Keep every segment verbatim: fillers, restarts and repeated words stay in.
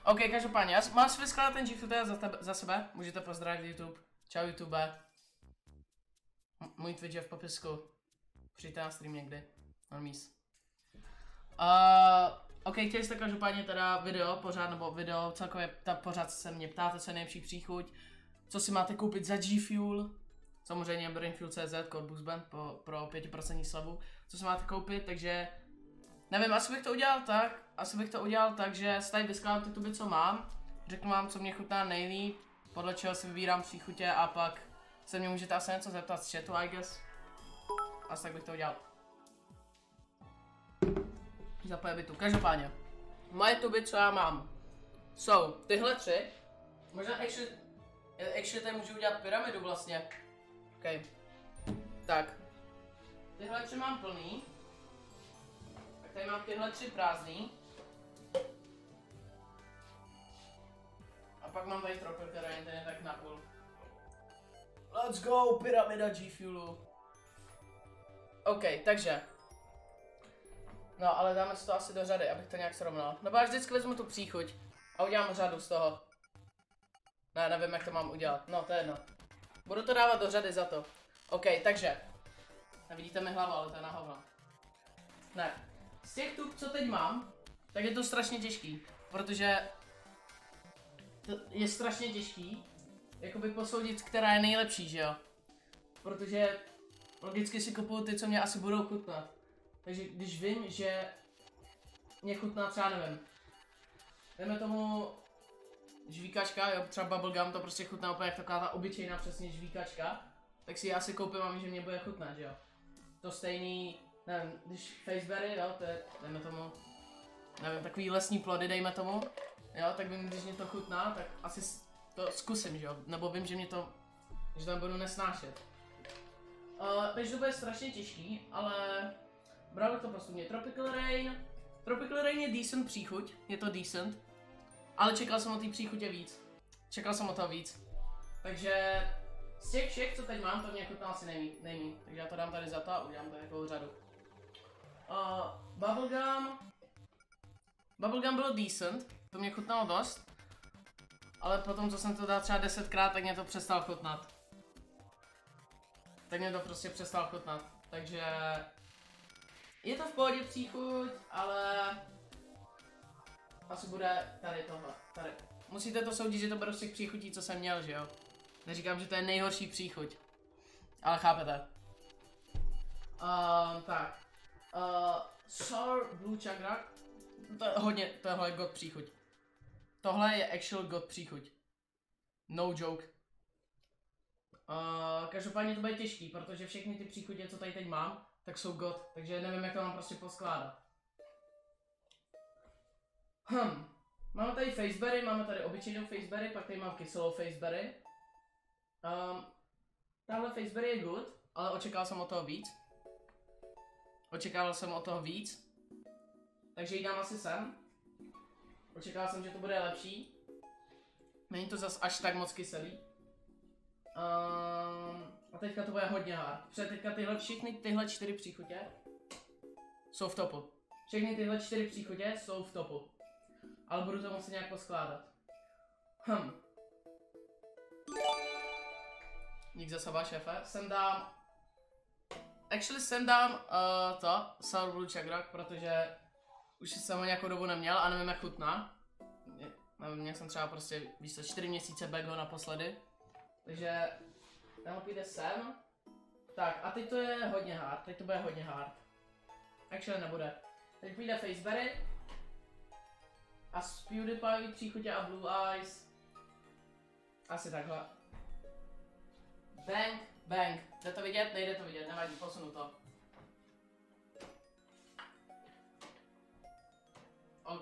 OK, každopádně, já mám si vyskládat ten G-Fuel za, za sebe, můžete pozdravit YouTube. Čau YouTube. M můj Twitch je v popisku. Přijďte na stream někdy. On míst. Uh, OK, chtěli jste každopádně teda video pořád, nebo video celkově, ta pořád se mě ptáte, co je nejlepší příchuť. Co si máte koupit za G-Fuel. Samozřejmě brainfuel tečka cz, kód BoostBand po, pro pět procent slevu. Co si máte koupit, takže nevím, asi bych to udělal tak, asi bych to udělal tak, že si tady vyskládám ty tuby, co mám. Řeknu vám, co mě chutná nejlíp, podle čeho si vybírám příchutě a pak se mě můžete asi něco zeptat z chatu, I guess. Asi tak bych to udělal. Zapoje bytu. Každopádně, moje tuby, co já mám, jsou tyhle tři. Možná actually, actually tady můžu udělat pyramidu vlastně. OK. Tak. Tyhle tři mám plný. Tak tady mám tyhle tři prázdný. A pak mám tady trochu, která je ten tak na půl. Let's go, pyramida G-Fuelu. OK, takže. No, ale dáme si to asi do řady, abych to nějak srovnal. Nebo až vždycky vezmu tu příchuť a udělám řadu z toho. Ne, nevím, jak to mám udělat. No, to je jedno. Budu to dávat do řady za to. OK, takže. Nevidíte mi hlavu, ale to je na hovno. Ne. Z těch tub, co teď mám, tak je to strašně těžký. Protože to je strašně těžký jakoby posoudit, která je nejlepší, že jo? Protože logicky si kupuju ty, co mě asi budou chutnat. Takže když vím, že mě chutná třeba, nevím, dejme tomu žvíkačka, jo, třeba bubblegum, to prostě chutná úplně jak taková ta obyčejná přesně žvíkačka, tak si ji asi koupím a vím, že mě bude chutnat, že jo. To stejný, nevím, když faceberry, jo, to je, dejme tomu, nevím, takový lesní plody, dejme tomu, jo, tak vím, když mě to chutná, tak asi to zkusím, že jo, nebo vím, že mě to, že tam budu nesnášet. Uh, takže to bude strašně těžký, ale bral bych to postupně. Tropical Rain, Tropical Rain je decent příchuť, je to decent, ale čekal jsem o té příchutě víc, čekal jsem o to víc, takže z těch všech, co teď mám, to mě chutná asi nejmí, nejmí. Takže já to dám tady za to a udělám tady takovou řadu. Uh, bubblegum, Bubblegum bylo decent, to mě chutnalo dost, ale potom, co jsem to dal třeba desetkrát, tak mě to přestal chutnat. Tak mě to prostě přestal chutnat, takže je to v pohodě příchuť, ale asi bude tady tohle, tady. Musíte to soudit, že to bude z těch příchutí, co jsem měl, že jo? Neříkám, že to je nejhorší příchuť, ale chápete. Uh, tak, uh, Sour Blue Chagrak, to je hodně, tohle je god příchuť. Tohle je actual god příchuť. No joke. Uh, každopádně to bude těžký, protože všechny ty příchutě, co tady teď mám, tak jsou god, takže nevím, jak to mám prostě poskládat. Hm. Máme tady faceberry, máme tady obyčejnou faceberry, pak tady mám kyselou faceberry. Um, tahle faceberry je good, ale očekával jsem od toho víc. Očekával jsem od toho víc. Takže ji dám asi sem. Očekával jsem, že to bude lepší. Není to zas až tak moc kyselý. Um, a teďka to bude hodně hard. Protože teďka tyhle, všechny tyhle čtyři příchutě jsou v topu. Všechny tyhle čtyři příchutě jsou v topu. Ale budu to muset nějak poskládat. Hm. Dík za seba, šéfe. Sem dám... Actually sem dám uh, to, Sour Blue Chagrak, protože už jsem ho nějakou dobu neměl a nevím, jak chutná. Nevím, měl jsem třeba prostě víc než čtyři měsíce back ho naposledy. Takže tam půjde sem. Tak a teď to je hodně hard, teď to bude hodně hard. Actually nebude. Teď půjde faceberry. A z PewDiePie příchutě a Blue Eyes. Asi takhle. Bang, bang. Jde to vidět? Nejde to vidět, nevadí, posunu to. OK.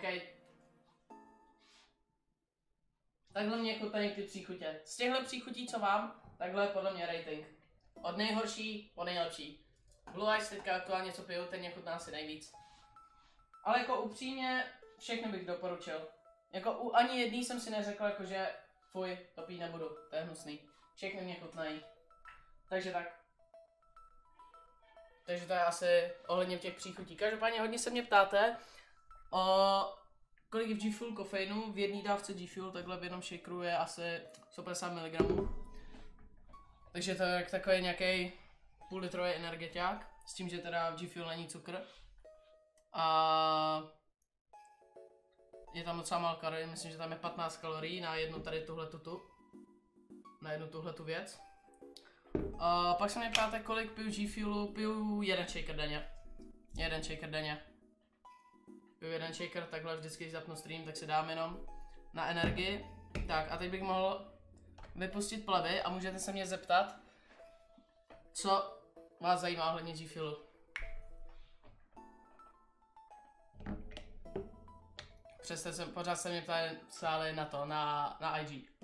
Takhle mě chutnají ty příchutě. Z těchto příchutí, co mám, takhle je podle mě rating. Od nejhorší po nejlepší. Blue Eyes teďka aktuálně co piju, ten mě chutná asi nejvíc. Ale jako upřímně, všechny bych doporučil. Jako u ani jedný jsem si neřekl, jako že fuj, to pít nebudu, to je hnusný. Všechny mě chutnají. Takže tak. Takže to je asi ohledně těch příchutí. Každopádně hodně se mě ptáte o kolik je v G-Fuel kofeinu, v jedné dávce G-Fuel, takhle v jednom shakeru je asi sto padesát miligramů. Takže to je takový nějaký půl litrový energetiák, s tím, že teda v G-Fuel není cukr. A je tam docela málo kalorií, myslím, že tam je patnáct kalorií na jednu tady tuhle tutu. Na jednu tuhle tu věc. A pak se mě ptáte, kolik piju G-Fuelu, piju jeden shaker denně. Jeden shaker denně. Piju jeden shaker, takhle vždycky, když zapnu stream, tak si dám jenom na energii. Tak a teď bych mohl vypustit plevy a můžete se mě zeptat, co vás zajímá ohledně G-Fuelu. Přesto jsem, pořád se mě ptali, ptali na to, na, na I G.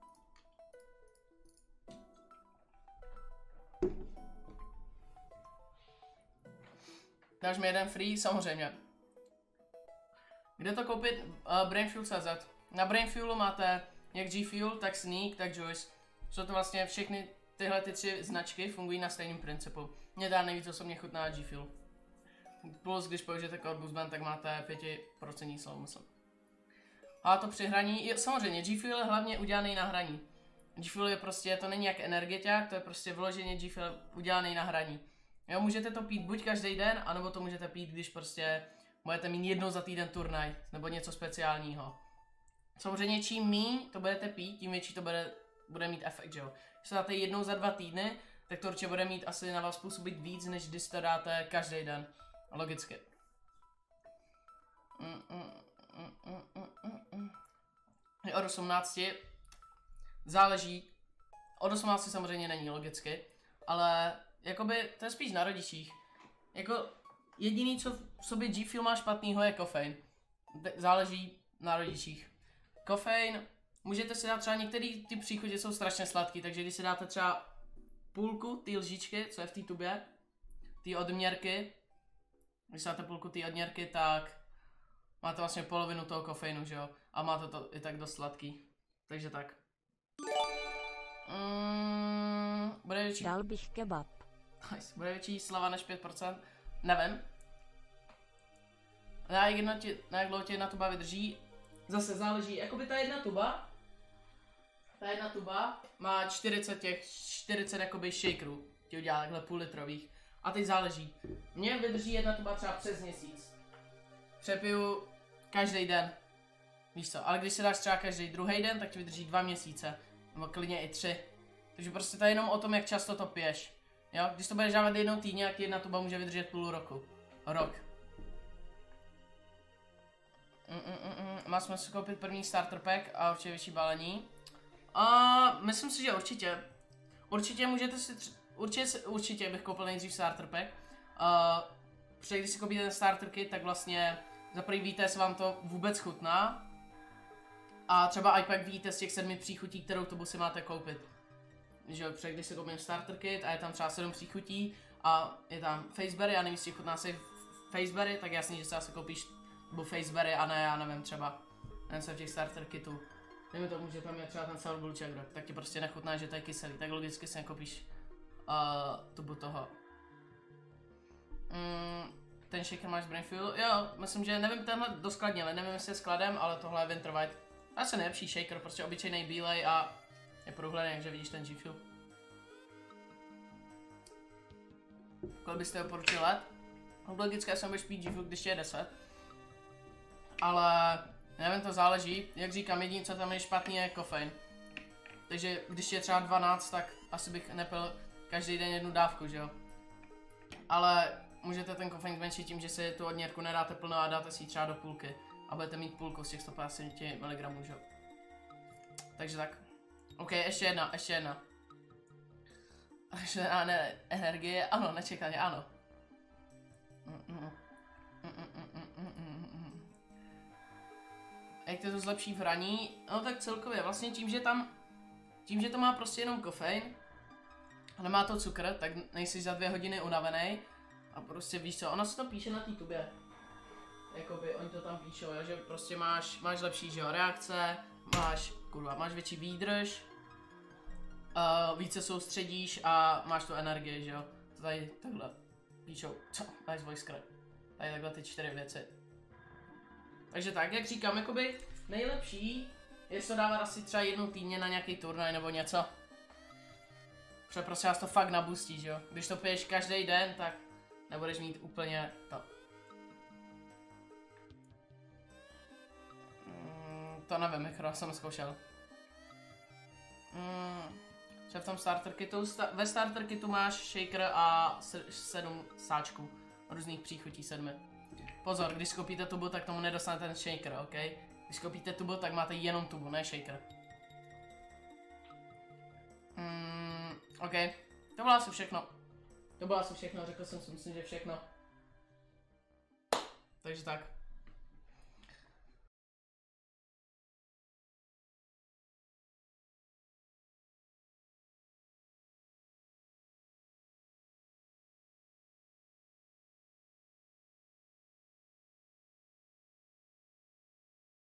Dáš mi jeden free? Samozřejmě. Kde to koupit? Uh, Brainfuel tečka cé zet. Na Brainfuelu máte jak G-Fuel, tak Sneak, tak Juice. Jsou to vlastně všechny tyhle ty tři značky, fungují na stejném principu. Mě dá nejvíc osobně chutná G-Fuel. Plus, když použijete kód BoostBand, tak máte pět procent slovo, myslím. A to při hraní, jo, samozřejmě, G-Fuel je hlavně udělaný na hraní. G-Fuel je prostě, to není jak energetiák, to je prostě vyloženě G-Fuel udělaný na hraní. Jo, můžete to pít buď každý den, anebo to můžete pít, když prostě budete mít jednou za týden turnaj, nebo něco speciálního. Samozřejmě čím míň to budete pít, tím větší to bude, bude mít efekt, jo. Když to dáte jednou za dva týdny, tak to určitě bude mít asi na vás působit víc, než když to dáte každý den. Logicky. Mm, mm, mm, mm, mm, mm. Od osmnácti záleží, od osmnácti samozřejmě není logicky, ale jakoby to je spíš na rodičích. Jako jediný, co v sobě G-Fuel má špatnýho, je kofein. Záleží na rodičích. Kofein, můžete si dát třeba některé ty příchutě jsou strašně sladký, takže když si dáte třeba půlku té lžičky, co je v té tubě, té odměrky, když si dáte půlku té odměrky, tak máte vlastně polovinu toho kofeinu, že jo? A máte to i tak dost sladký. Takže tak. Mm, bude větší... Dal bych kebab. Nice. Bude větší slava než pět procent? Nevím. Na jak, jedno tě, na jak dlouho tě jedna tuba vydrží? Zase záleží, jakoby ta jedna tuba, ta jedna tuba má čtyřicet těch, čtyřicet jakoby shakerů, ti udělá takhle půl litrových. A teď záleží. Mně vydrží jedna tuba třeba přes měsíc. Přepiju každý den. Víš co, ale když si dáš třeba každý druhý den, tak ti vydrží dva měsíce. Nebo klidně i tři. Takže prostě to je jenom o tom, jak často to piješ. Jo, když to budeš dávat jednou týdně, jak jedna tuba může vydržet půl roku. Rok. Mm, mm, mm, mm. Má smysl koupit první starter pack a určitě větší balení. A myslím si, že určitě. Určitě můžete si, tři... určitě, určitě bych koupil nejdřív starter pack. Uh, protože když si koupíte ten starter kit, tak vlastně za prvý víte, jestli vám to vůbec chutná. A třeba i pak víte z těch sedmi příchutí, kterou tubu si máte koupit. Že jo, protože když si koupím starter kit a je tam třeba sedm příchutí a je tam faceberry a nevím, jestli chutná si faceberry, tak jasný, že si asi koupíš nebo faceberry a ne, já nevím, třeba nevím se v těch starter kitů. Dejme tomu, že tam je třeba ten sour blue cheddar, tak ti prostě nechutná, že to je kyselý, tak logicky si nekoupíš uh, tubu toho. Mm, ten shaker máš Brainfuel? Jo, myslím, že nevím, tenhle doskladněle, nevím, jestli je skladem, ale tohle je Winter White. Asi nejlepší shaker, prostě obyčejný bílej a je průhledný, takže vidíš ten G-Fuel. Kolik byste doporučil let? Logicky jsem budeš pít G-Fuel, když je deset. Ale nevím, to záleží. Jak říkám, jediné, co tam je špatný, je kofein. Takže když je třeba dvanáct, tak asi bych nepil každý den jednu dávku, že jo. Ale můžete ten kofein zmenšit tím, že si tu odměrku nedáte plno a dáte si ji třeba do půlky. A budete mít půlku z těch sto padesát miligramů, že jo. Takže tak. OK, ještě jedna, ještě jedna. Ještě jedna, ne, energie, ano, nečekaně, ano. Mm, mm, mm, mm, mm, mm, mm, mm. Jak to zlepší v hraní? No tak celkově, vlastně tím, že tam, tím, že to má prostě jenom kofein, a nemá to cukr, tak nejsi za dvě hodiny unavený. A prostě víš co, ono se to píše na té tubě. Jakoby, oni to tam píšou, jo, že prostě máš, máš lepší, že jo, reakce, máš, kurva, máš větší výdrž, uh, více soustředíš a máš tu energii, že jo. To tady takhle píšou, co, tady voice crack. Tady takhle ty čtyři věci. Takže tak, jak říkám, jakoby nejlepší je to dávat asi třeba jednou týdně na nějaký turnaj nebo něco. Protože prostě vás to fakt nabustí, že jo? Když to piješ každý den, tak nebudeš mít úplně to. Mm, to nevím, jak jsem zkoušel. Mm, v tom starter kitu, sta ve starter kitu máš shaker a sedm sáčků. Různých příchutí sedmi. Pozor, když skoupíte tubu, tak tomu nedostanete ten shaker, ok? Když skoupíte tubu, tak máte jenom tubu, ne shaker. Mm, ok, to bylo asi všechno. To bylo asi všechno, řekl jsem si, myslím, že všechno. Takže tak.